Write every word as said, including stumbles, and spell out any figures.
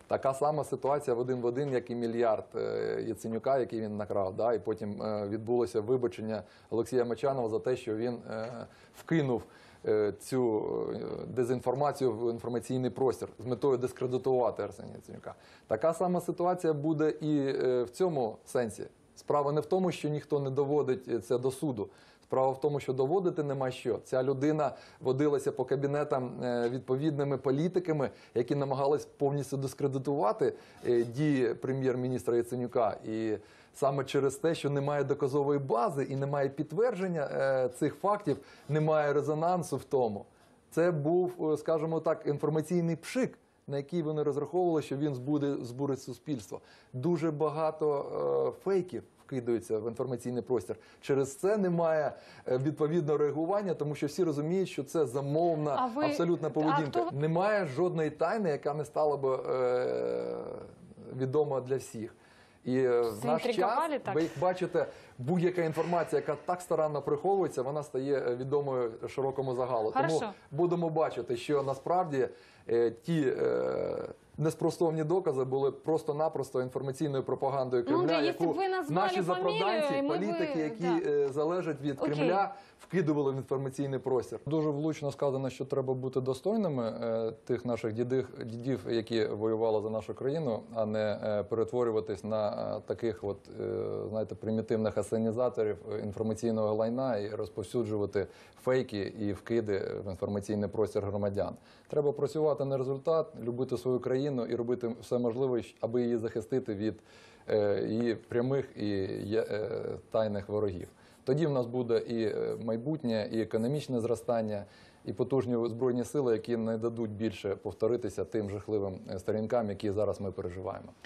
Така сама ситуація в один в один, як і мільярд Яценюка, який він накрав. Да? І потім відбулося вибачення Олексія Мочанова за те, що він вкинув цю дезінформацію в інформаційний простір з метою дискредитувати Арсенія Яценюка. Така сама ситуація буде і в цьому сенсі. Справа не в тому, що ніхто не доводить це до суду. Справа в тому, що доводити нема що. Ця людина водилася по кабінетам відповідними політиками, які намагались повністю дискредитувати дії прем'єр-міністра Яценюка. І саме через те, що немає доказової бази і немає підтвердження цих фактів, немає резонансу в тому. Це був, скажімо так, інформаційний пшик, на який вони розраховували, що він збуде, збурить суспільство. Дуже багато е, фейків вкидаються в інформаційний простір. Через це немає відповідного реагування, тому що всі розуміють, що це замовна ви... абсолютна поведінка. Хто... Немає жодної тайни, яка не стала б е, відома для всіх. І в наш час, так? Ви їх бачите, будь-яка інформація, яка так старанно приховується, вона стає відомою широкому загалу. Хорошо. Тому будемо бачити, що насправді е, ті е, неспростовні докази були просто-напросто інформаційною пропагандою Кремля, ну, яку наші запроданці, політики, ви... які да. залежать від Окей. Кремля, вкидували в інформаційний простір. Дуже влучно сказано, що треба бути достойними е, тих наших дідів, дідів, які воювали за нашу країну, а не е, перетворюватись на е, таких от, е, знаєте, примітивних асенізаторів інформаційного лайна і розповсюджувати фейки і вкиди в інформаційний простір громадян. Треба працювати на результат, любити свою країну і робити все можливе, аби її захистити від е, її прямих і е, тайних ворогів. Тоді в нас буде і майбутнє, і економічне зростання, і потужні збройні сили, які не дадуть більше повторитися тим жахливим сторінкам, які зараз ми переживаємо.